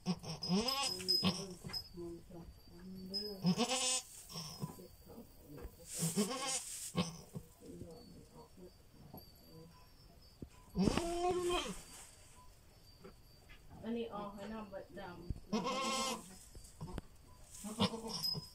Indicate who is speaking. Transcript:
Speaker 1: อันนี้ออกให้น้ำเบิดดำ